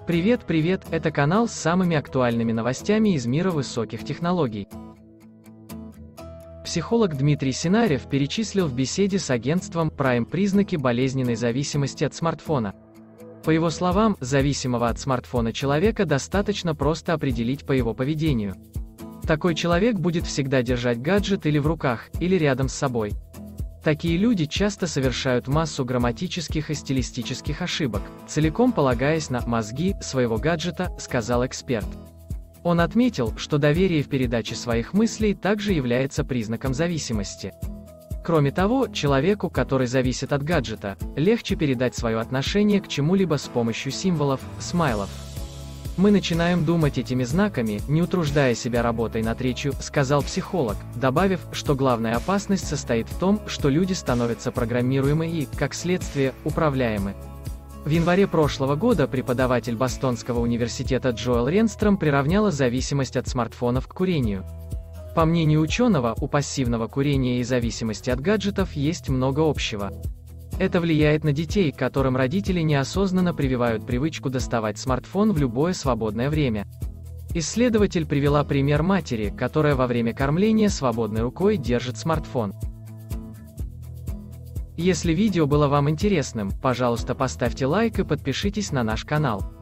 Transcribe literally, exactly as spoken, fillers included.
Привет, привет, это канал с самыми актуальными новостями из мира высоких технологий. Психолог Дмитрий Синарев перечислил в беседе с агентством Prime признаки болезненной зависимости от смартфона. По его словам, зависимого от смартфона человека достаточно просто определить по его поведению. Такой человек будет всегда держать гаджет или в руках, или рядом с собой. Такие люди часто совершают массу грамматических и стилистических ошибок, целиком полагаясь на «мозги» своего гаджета, сказал эксперт. Он отметил, что доверие в передаче своих мыслей также является признаком зависимости. Кроме того, человеку, который зависит от гаджета, легче передать свое отношение к чему-либо с помощью символов, смайлов. «Мы начинаем думать этими знаками, не утруждая себя работой над речью», сказал психолог, добавив, что главная опасность состоит в том, что люди становятся программируемы и, как следствие, управляемы. В январе прошлого года преподаватель Бостонского университета Джоэл Ренстром приравняла зависимость от смартфонов к курению. По мнению ученого, у пассивного курения и зависимости от гаджетов есть много общего. Это влияет на детей, которым родители неосознанно прививают привычку доставать смартфон в любое свободное время. Исследователь привела пример матери, которая во время кормления свободной рукой держит смартфон. Если видео было вам интересным, пожалуйста, поставьте лайк и подпишитесь на наш канал.